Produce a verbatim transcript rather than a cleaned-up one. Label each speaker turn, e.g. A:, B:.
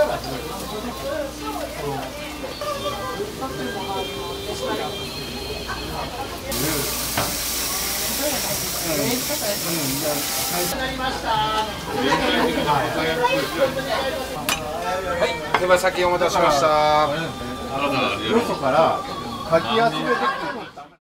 A: はい、手羽先お待たせしました。
B: よそからかき集めてきて。